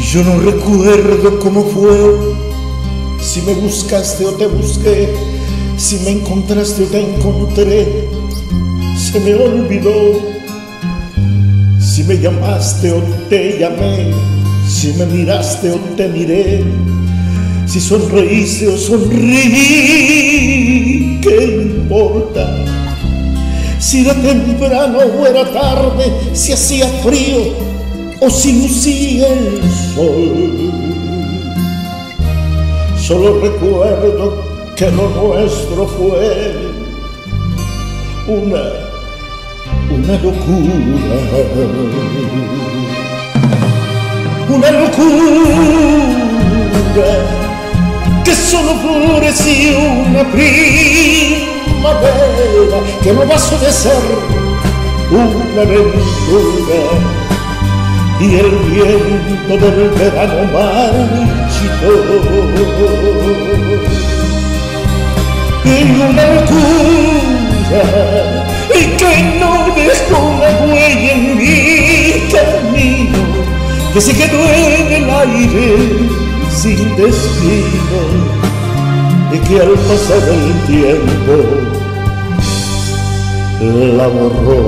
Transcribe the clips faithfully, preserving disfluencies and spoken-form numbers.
Yo no recuerdo cómo fue, si me buscaste o te busqué, si me encontraste o te encontré, se me olvidó. Si me llamaste o te llamé, si me miraste o te miré, si sonreíste o sonreí, ¿qué importa? Si era temprano o era tarde, si hacía frío o si lucía el sol. Solo recuerdo que lo nuestro fue una, una locura, una locura que solo floreció una primavera, que no pasó de ser una aventura, y el viento del verano marchitó. Y una locura que no dejó una huella en mi camino, que se quedó en el aire sin destino, y que al pasar el tiempo la borró.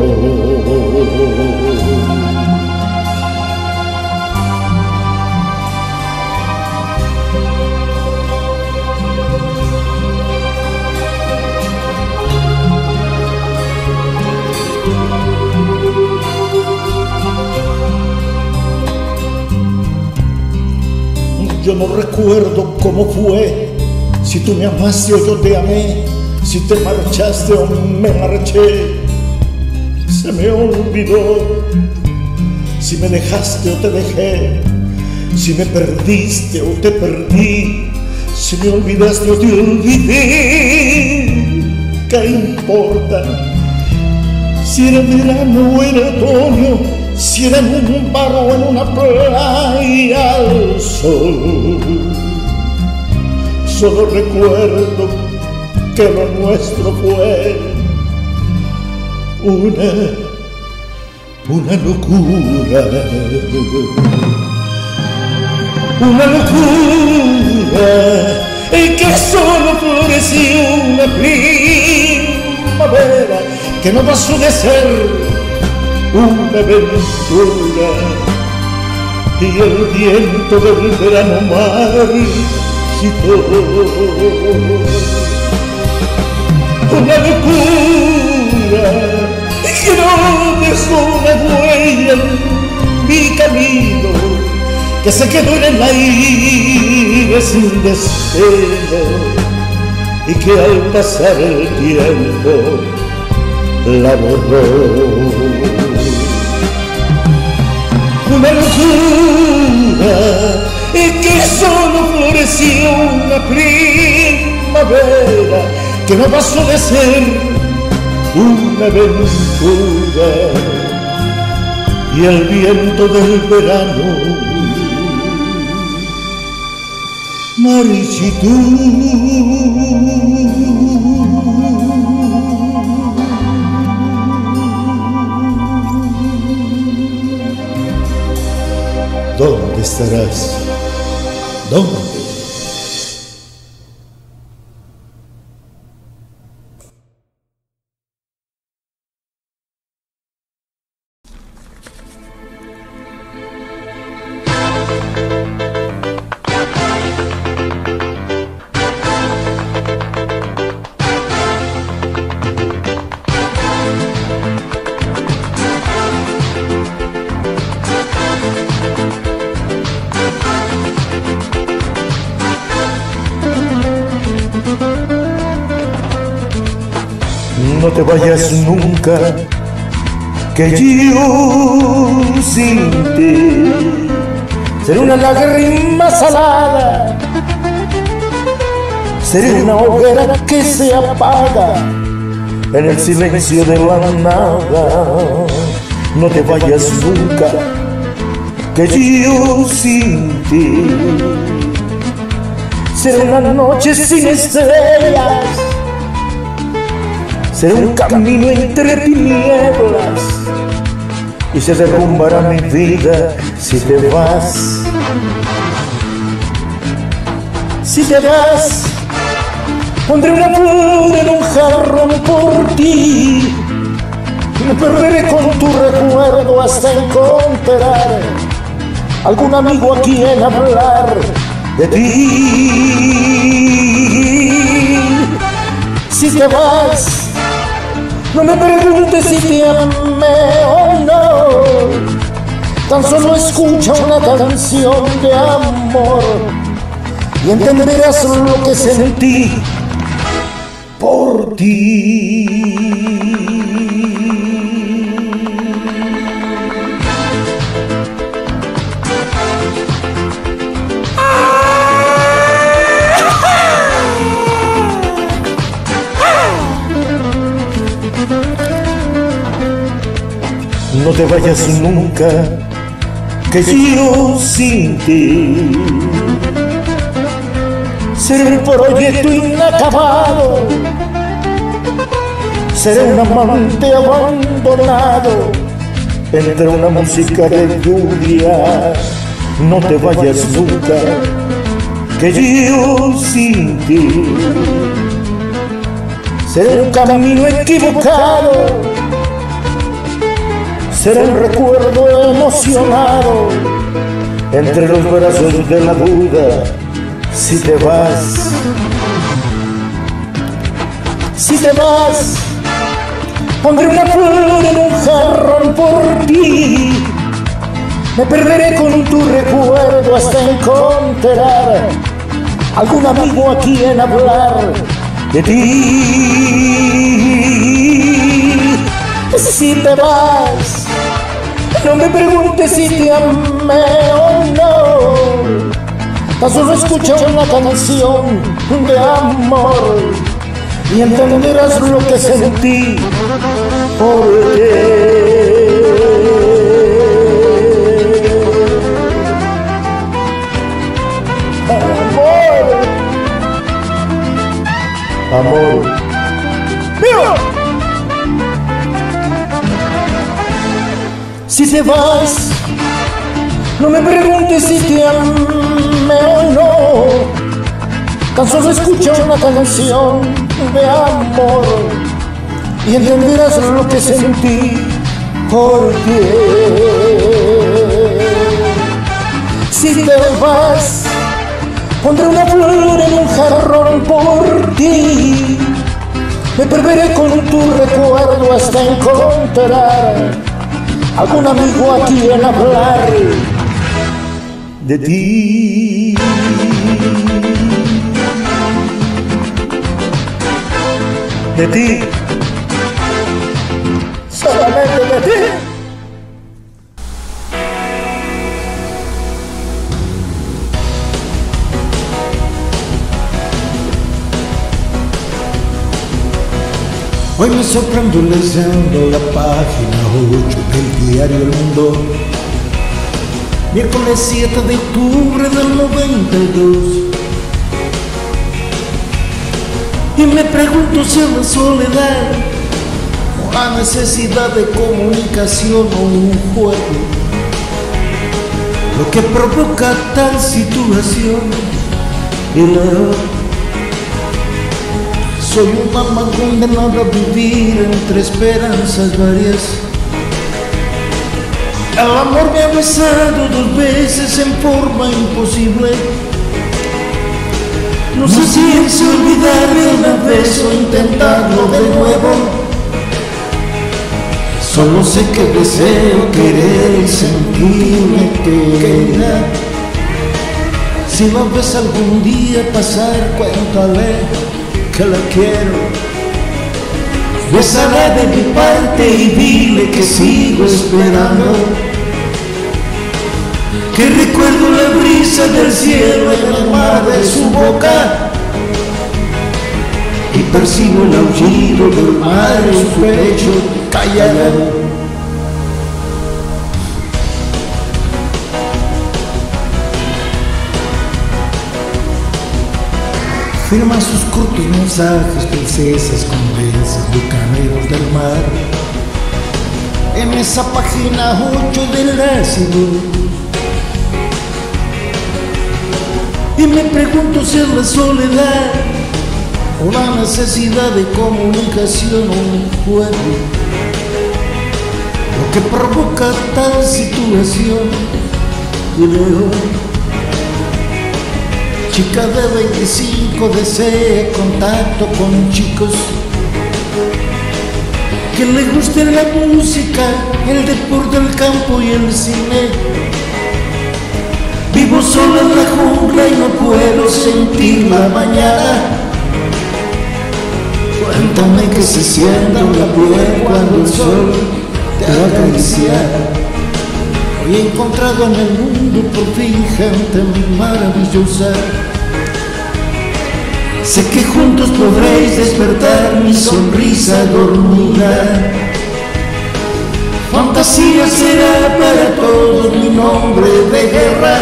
Yo no recuerdo cómo fue, si tú me amaste o yo te amé, si te marchaste o me marché, se me olvidó. Si me dejaste o te dejé, si me perdiste o te perdí, si me olvidaste o te olvidé, ¿qué importa? Si era verano o era otoño, si era en un bar o en una playa al sol. Solo recuerdo que lo nuestro fue una, una locura, una locura, y que solo floreció una primavera, que no pasó de ser una aventura, y el viento del verano marchitó. Una locura que no dejó una huella en mi camino, que se quedó en el aire sin destino, y que al pasar el tiempo la borró. Una locura que solo floreció una primavera, que no pasó de ser una aventura, y el viento del verano marchitó. ¿Dónde estarás? ¿Dónde? No te vayas nunca, que yo sin ti seré una lágrima salada, seré una hoguera que se apaga en el silencio de la nada. No te vayas nunca, que yo sin ti seré una noche sin estrellas, seré un camino entre tinieblas, y se derrumbará mi vida si te vas. Si te vas, pondré una flor en un jarrón por ti. Me perderé con tu recuerdo hasta encontrar algún amigo a quien hablar de ti. Si te vas, no me preguntes si te amé o no. Tan solo escucha una canción de amor y entenderás lo que sentí por ti. No te vayas nunca, que yo sin ti seré un proyecto inacabado, seré un amante abandonado entre una música de lluvia. No te vayas nunca, que yo sin ti seré un camino equivocado, será un recuerdo emocionado entre los brazos de la duda. Si te vas, si te vas, pondré una flor en un jarrón por ti. Me perderé con tu recuerdo hasta encontrar algún amigo a quien hablar de ti. Si te vas, no me preguntes si te amé o no. Tan solo escucha una canción de amor y entenderás lo que sentí por ti. Amor, amor mío. Si te vas, no me preguntes si te amé o no. Tan solo escucha una canción de amor y entenderás lo que sentí por ti. Si te vas, pondré una flor en un jarrón por ti. Me perderé con tu recuerdo hasta encontrar algún amigo a quien hablar de ti. De ti, solamente de ti. Hoy me sorprendo leyendo la página ocho del diario El Mundo, miércoles siete de octubre del noventa y dos, y me pregunto si es la soledad o la necesidad de comunicación o un juego lo que provoca tal situación. Y luego soy un alma condenada a vivir entre esperanzas varias. El amor me ha besado dos veces en forma imposible. No sé si es olvidarme una vez o intentarlo de nuevo. Solo sé que deseo querer y sentirme querida. Si la ves algún día pasar, cuéntale que la quiero. Bésala de mi parte y dile que sigo esperando, que recuerdo la brisa del cielo en el mar de su boca y percibo el aullido del mar en su pecho callado. Firma sus cortos mensajes, princesas, condesas, bucaneros del mar. En esa página ocho del ácido. Y me pregunto si es la soledad o la necesidad de comunicación un juego lo que provoca tal situación. Y leo: chica de veinticinco desea contacto con chicos que le guste la música, el deporte, el campo y el cine. Vivo solo en la jungla y no puedo sentir la mañana. Cuéntame que se sienta la piel cuando el sol te acaricia. Hoy he encontrado en el mundo por fin gente maravillosa. Sé que juntos podréis despertar mi sonrisa dormida. Fantasía será para todos mi nombre de guerra.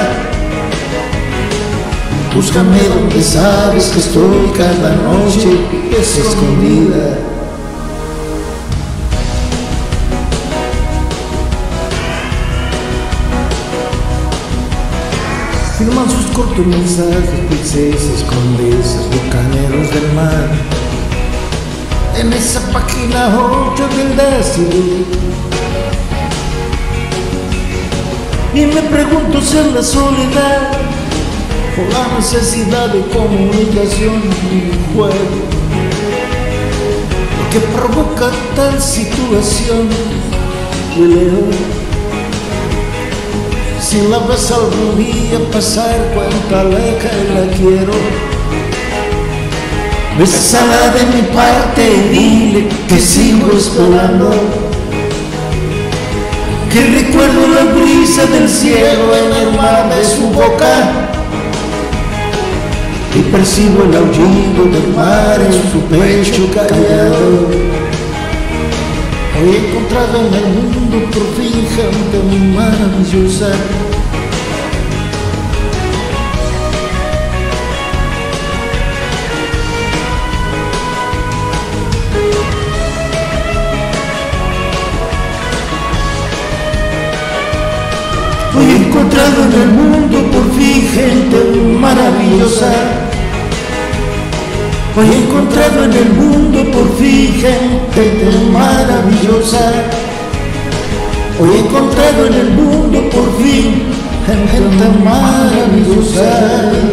Búscame donde sabes que estoy cada noche escondida. Firman sus cortos mensajes princesas, condesas, bucaneros del mar. En esa página ocho del ácido. Y me pregunto si es la soledad o la necesidad de comunicación un juego lo que provoca tal situación. Y leo: si la ves algún día pasar, cuéntale que la quiero. Bésala de mi parte y dile que sigo esperando. Que recuerdo la brisa del cielo en el mar de su boca. Y percibo el aullido del mar en su pecho callado. Hoy he encontrado en el mundo por fin gente maravillosa. Hoy he encontrado en el mundo por fin gente maravillosa. Hoy he encontrado en el mundo por fin gente maravillosa. Hoy he encontrado en el mundo por fin gente maravillosa.